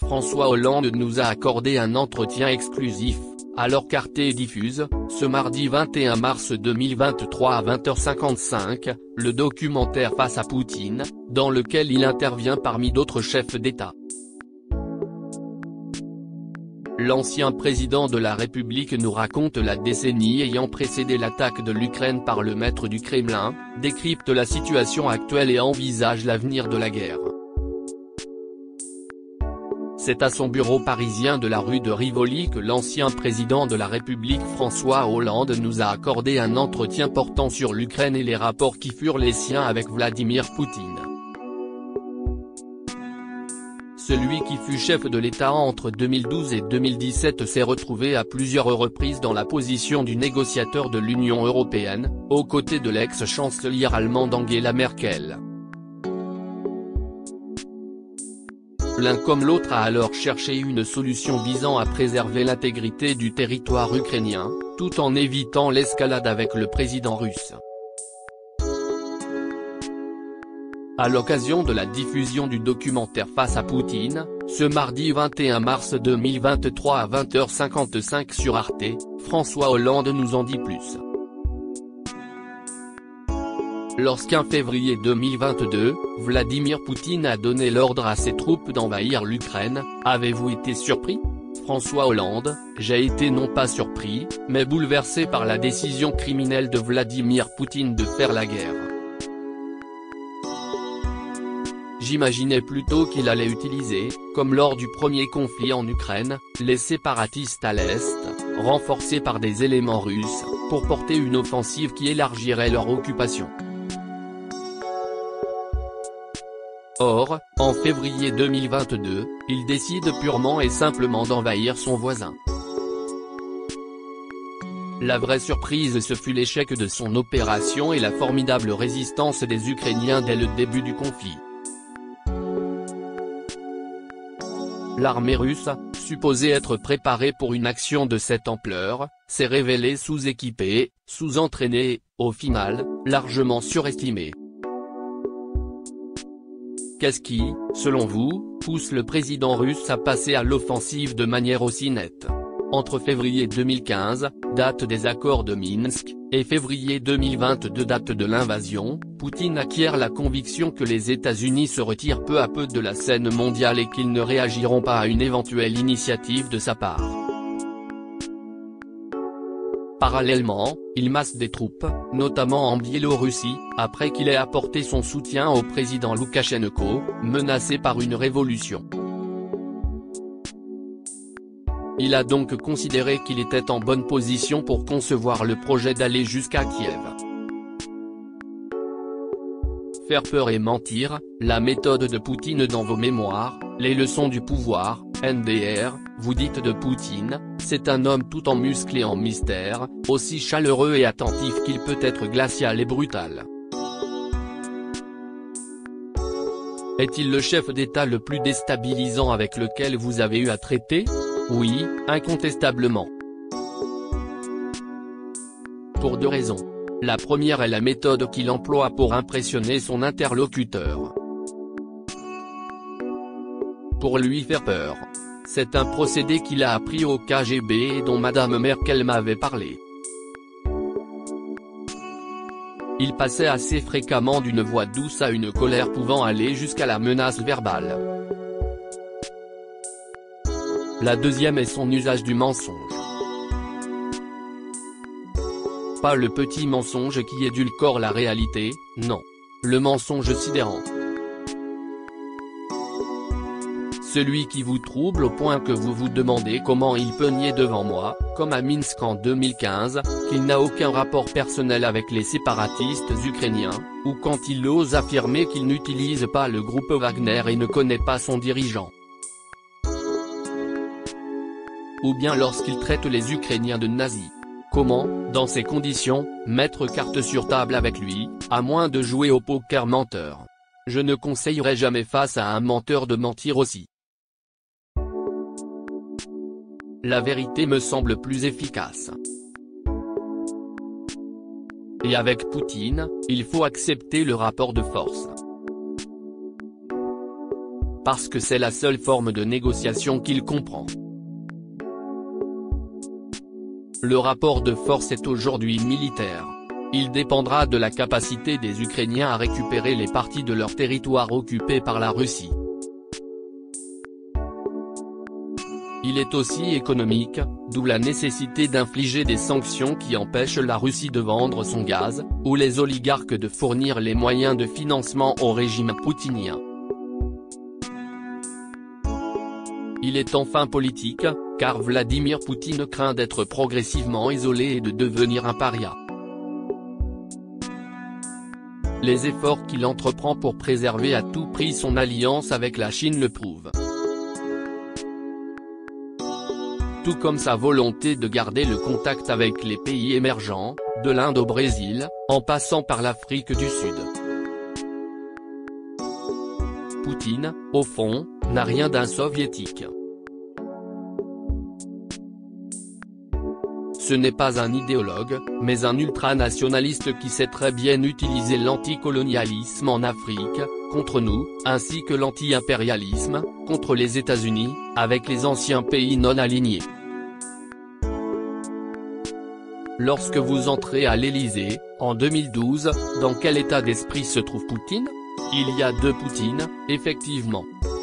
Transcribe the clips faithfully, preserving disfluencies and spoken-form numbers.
François Hollande nous a accordé un entretien exclusif, alors qu'Arte diffuse, ce mardi vingt et un mars deux mille vingt-trois à vingt heures cinquante-cinq, le documentaire Face à Poutine, dans lequel il intervient parmi d'autres chefs d'État. L'ancien président de la République nous raconte la décennie ayant précédé l'attaque de l'Ukraine par le maître du Kremlin, décrypte la situation actuelle et envisage l'avenir de la guerre. C'est à son bureau parisien de la rue de Rivoli que l'ancien président de la République François Hollande nous a accordé un entretien portant sur l'Ukraine et les rapports qui furent les siens avec Vladimir Poutine. Celui qui fut chef de l'État entre deux mille douze et deux mille dix-sept s'est retrouvé à plusieurs reprises dans la position du négociateur de l'Union européenne, aux côtés de l'ex-chancelière allemande Angela Merkel. L'un comme l'autre a alors cherché une solution visant à préserver l'intégrité du territoire ukrainien, tout en évitant l'escalade avec le président russe. À l'occasion de la diffusion du documentaire Face à Poutine, ce mardi vingt et un mars deux mille vingt-trois à vingt heures cinquante-cinq sur Arte, François Hollande nous en dit plus. Lorsqu'en février deux mille vingt-deux, Vladimir Poutine a donné l'ordre à ses troupes d'envahir l'Ukraine, avez-vous été surpris ? François Hollande, j'ai été non pas surpris, mais bouleversé par la décision criminelle de Vladimir Poutine de faire la guerre. J'imaginais plutôt qu'il allait utiliser, comme lors du premier conflit en Ukraine, les séparatistes à l'Est, renforcés par des éléments russes, pour porter une offensive qui élargirait leur occupation. Or, en février deux mille vingt-deux, il décide purement et simplement d'envahir son voisin. La vraie surprise ce fut l'échec de son opération et la formidable résistance des Ukrainiens dès le début du conflit. L'armée russe, supposée être préparée pour une action de cette ampleur, s'est révélée sous-équipée, sous-entraînée et, au final, largement surestimée. Qu'est-ce qui, selon vous, pousse le président russe à passer à l'offensive de manière aussi nette ? Entre février deux mille quinze, date des accords de Minsk, et février deux mille vingt-deux, date de l'invasion, Poutine acquiert la conviction que les États-Unis se retirent peu à peu de la scène mondiale et qu'ils ne réagiront pas à une éventuelle initiative de sa part. Parallèlement, il masse des troupes, notamment en Biélorussie, après qu'il ait apporté son soutien au président Loukachenko, menacé par une révolution. Il a donc considéré qu'il était en bonne position pour concevoir le projet d'aller jusqu'à Kiev. Faire peur et mentir, la méthode de Poutine dans vos mémoires, les leçons du pouvoir, N D R, vous dites de Poutine, c'est un homme tout en muscles et en mystère, aussi chaleureux et attentif qu'il peut être glacial et brutal. Est-il le chef d'État le plus déstabilisant avec lequel vous avez eu à traiter ? Oui, incontestablement. Pour deux raisons. La première est la méthode qu'il emploie pour impressionner son interlocuteur. Pour lui faire peur. C'est un procédé qu'il a appris au K G B et dont Madame Merkel m'avait parlé. Il passait assez fréquemment d'une voix douce à une colère pouvant aller jusqu'à la menace verbale. La deuxième est son usage du mensonge. Pas le petit mensonge qui édulcore la réalité, non. Le mensonge sidérant. Celui qui vous trouble au point que vous vous demandez comment il peut nier devant moi, comme à Minsk en deux mille quinze, qu'il n'a aucun rapport personnel avec les séparatistes ukrainiens, ou quand il ose affirmer qu'il n'utilise pas le groupe Wagner et ne connaît pas son dirigeant. Ou bien lorsqu'il traite les Ukrainiens de nazis. Comment, dans ces conditions, mettre carte sur table avec lui, à moins de jouer au poker menteur ? Je ne conseillerais jamais face à un menteur de mentir aussi. La vérité me semble plus efficace. Et avec Poutine, il faut accepter le rapport de force. parce que c'est la seule forme de négociation qu'il comprend. Le rapport de force est aujourd'hui militaire. Il dépendra de la capacité des Ukrainiens à récupérer les parties de leur territoire occupées par la Russie. Il est aussi économique, d'où la nécessité d'infliger des sanctions qui empêchent la Russie de vendre son gaz, ou les oligarques de fournir les moyens de financement au régime poutinien. Il est enfin politique, car Vladimir Poutine craint d'être progressivement isolé et de devenir un paria. Les efforts qu'il entreprend pour préserver à tout prix son alliance avec la Chine le prouvent. Tout comme sa volonté de garder le contact avec les pays émergents, de l'Inde au Brésil, en passant par l'Afrique du Sud. Poutine, au fond, n'a rien d'un soviétique. Ce n'est pas un idéologue, mais un ultranationaliste qui sait très bien utiliser l'anticolonialisme en Afrique, contre nous, ainsi que l'anti-impérialisme, contre les États-Unis, avec les anciens pays non alignés. Lorsque vous entrez à l'Élysée, en deux mille douze, dans quel état d'esprit se trouve Poutine? Il y a deux Poutines, effectivement.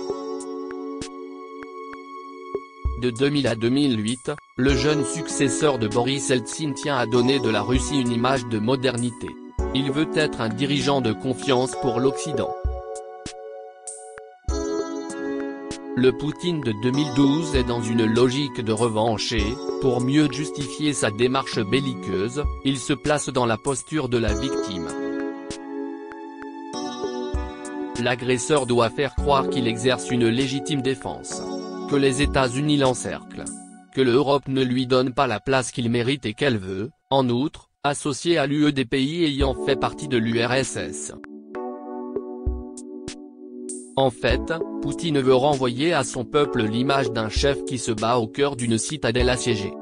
De deux mille à deux mille huit, le jeune successeur de Boris Eltsine tient à donner de la Russie une image de modernité. Il veut être un dirigeant de confiance pour l'Occident. Le Poutine de deux mille douze est dans une logique de revanche et, pour mieux justifier sa démarche belliqueuse, il se place dans la posture de la victime. L'agresseur doit faire croire qu'il exerce une légitime défense. Que les États-Unis l'encerclent. Que l'Europe ne lui donne pas la place qu'il mérite et qu'elle veut, en outre, associer à l'U E des pays ayant fait partie de l'U R S S. En fait, Poutine veut renvoyer à son peuple l'image d'un chef qui se bat au cœur d'une citadelle assiégée.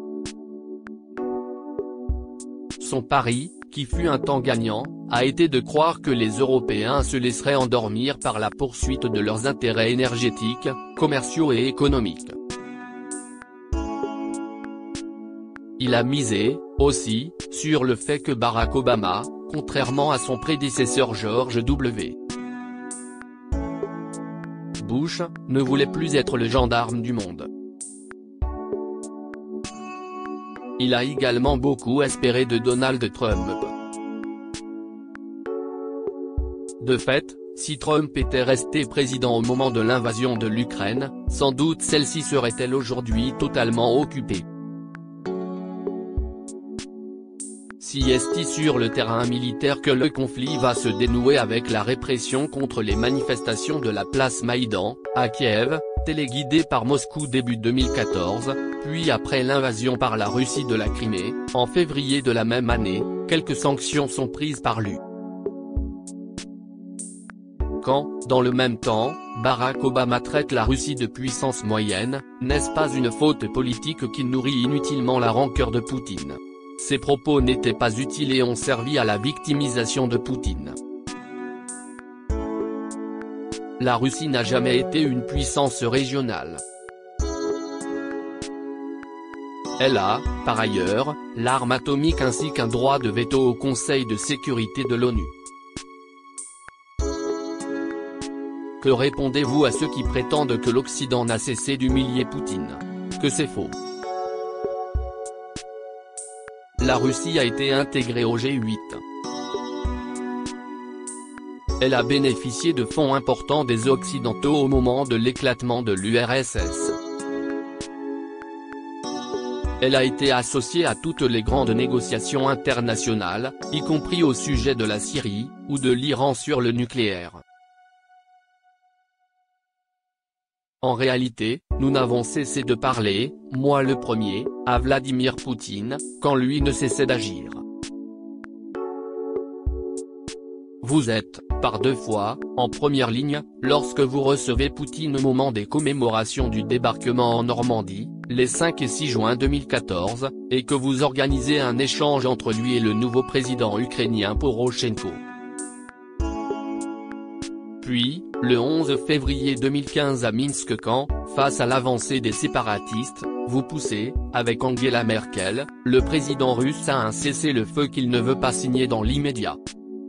Son pari, qui fut un temps gagnant, a été de croire que les Européens se laisseraient endormir par la poursuite de leurs intérêts énergétiques, commerciaux et économiques. Il a misé, aussi, sur le fait que Barack Obama, contrairement à son prédécesseur George W. Bush, ne voulait plus être le gendarme du monde. Il a également beaucoup espéré de Donald Trump. De fait, si Trump était resté président au moment de l'invasion de l'Ukraine, sans doute celle-ci serait-elle aujourd'hui totalement occupée. Si est sur le terrain militaire que le conflit va se dénouer avec la répression contre les manifestations de la place Maïdan, à Kiev, téléguidée par Moscou début deux mille quatorze, puis après l'invasion par la Russie de la Crimée, en février de la même année, quelques sanctions sont prises par l'U E. Quand, dans le même temps, Barack Obama traite la Russie de puissance moyenne, n'est-ce pas une faute politique qui nourrit inutilement la rancœur de Poutine? Ces propos n'étaient pas utiles et ont servi à la victimisation de Poutine. La Russie n'a jamais été une puissance régionale. Elle a, par ailleurs, l'arme atomique ainsi qu'un droit de veto au Conseil de sécurité de l'ONU. Que répondez-vous à ceux qui prétendent que l'Occident n'a cessé d'humilier Poutine? Que c'est faux. La Russie a été intégrée au G huit. Elle a bénéficié de fonds importants des Occidentaux au moment de l'éclatement de l'U R S S. Elle a été associée à toutes les grandes négociations internationales, y compris au sujet de la Syrie, ou de l'Iran sur le nucléaire. En réalité, nous n'avons cessé de parler, moi le premier, à Vladimir Poutine, quand lui ne cessait d'agir. Vous êtes, par deux fois, en première ligne, lorsque vous recevez Poutine au moment des commémorations du débarquement en Normandie, les cinq et six juin deux mille quatorze, et que vous organisez un échange entre lui et le nouveau président ukrainien Porochenko. Puis, le onze février deux mille quinze à Minsk quand, face à l'avancée des séparatistes, vous poussez, avec Angela Merkel, le président russe à un cessez-le-feu qu'il ne veut pas signer dans l'immédiat.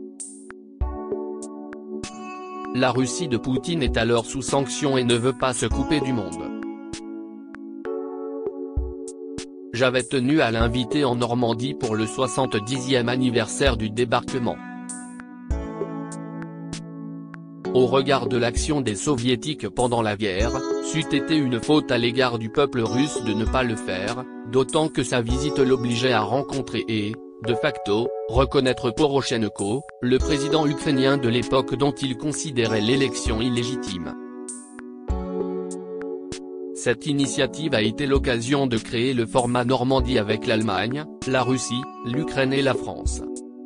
La Russie de Poutine est alors sous sanction et ne veut pas se couper du monde. J'avais tenu à l'inviter en Normandie pour le soixante-dixième anniversaire du débarquement. Au regard de l'action des soviétiques pendant la guerre, c'eût été une faute à l'égard du peuple russe de ne pas le faire, d'autant que sa visite l'obligeait à rencontrer et, de facto, reconnaître Porochenko, le président ukrainien de l'époque dont il considérait l'élection illégitime. Cette initiative a été l'occasion de créer le format Normandie avec l'Allemagne, la Russie, l'Ukraine et la France.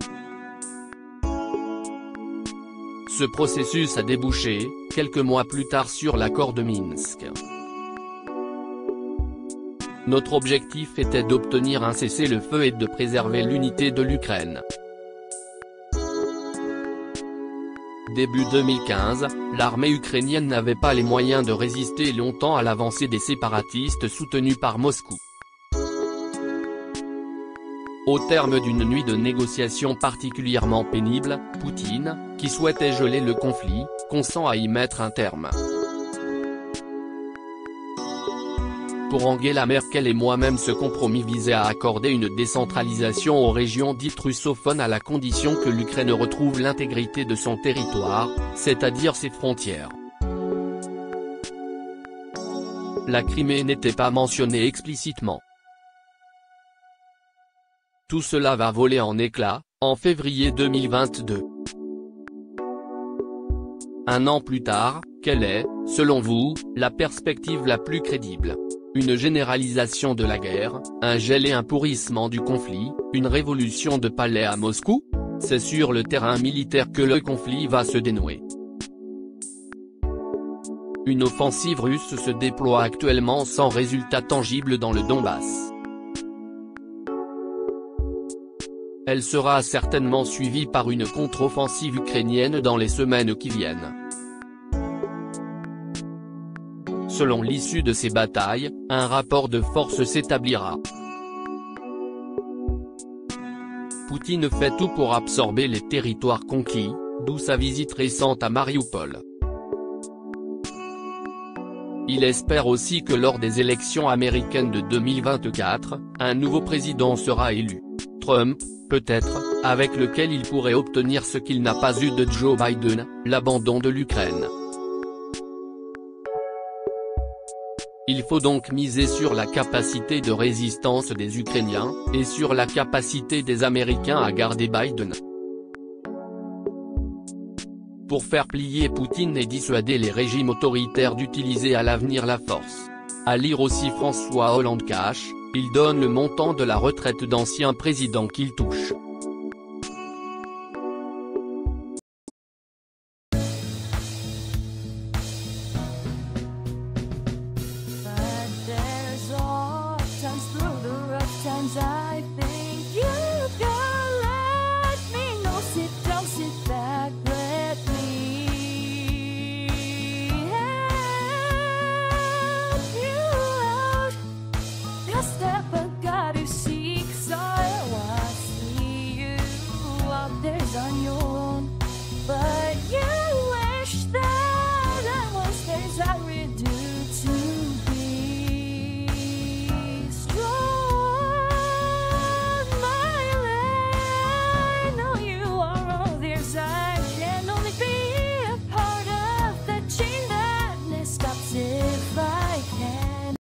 Ce processus a débouché, quelques mois plus tard sur l'accord de Minsk. Notre objectif était d'obtenir un cessez-le-feu et de préserver l'unité de l'Ukraine. Début deux mille quinze, l'armée ukrainienne n'avait pas les moyens de résister longtemps à l'avancée des séparatistes soutenus par Moscou. Au terme d'une nuit de négociations particulièrement pénible, Poutine, qui souhaitait geler le conflit, consent à y mettre un terme. Pour Angela Merkel et moi-même, ce compromis visait à accorder une décentralisation aux régions dites russophones à la condition que l'Ukraine retrouve l'intégrité de son territoire, c'est-à-dire ses frontières. La Crimée n'était pas mentionnée explicitement. Tout cela va voler en éclats, en février deux mille vingt-deux. Un an plus tard, quelle est, selon vous, la perspective la plus crédible? Une généralisation de la guerre, un gel et un pourrissement du conflit, une révolution de palais à Moscou? C'est sur le terrain militaire que le conflit va se dénouer. Une offensive russe se déploie actuellement sans résultat tangible dans le Donbass. Elle sera certainement suivie par une contre-offensive ukrainienne dans les semaines qui viennent. Selon l'issue de ces batailles, un rapport de force s'établira. Poutine fait tout pour absorber les territoires conquis, d'où sa visite récente à Marioupol. Il espère aussi que lors des élections américaines de deux mille vingt-quatre, un nouveau président sera élu. Trump, peut-être, avec lequel il pourrait obtenir ce qu'il n'a pas eu de Joe Biden, l'abandon de l'Ukraine. Il faut donc miser sur la capacité de résistance des Ukrainiens, et sur la capacité des Américains à garder Biden. Pour faire plier Poutine et dissuader les régimes autoritaires d'utiliser à l'avenir la force. À lire aussi François Hollande cash, il donne le montant de la retraite d'anciens présidents qu'il touche.